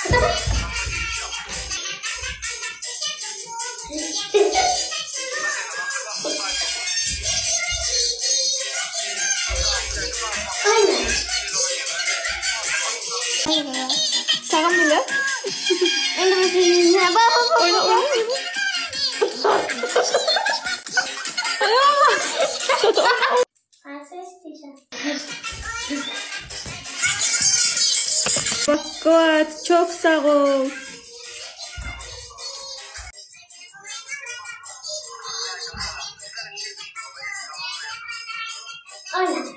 Aynen. Sen bile. Oyna oyna. Bak, çok sağ ol. Aynen.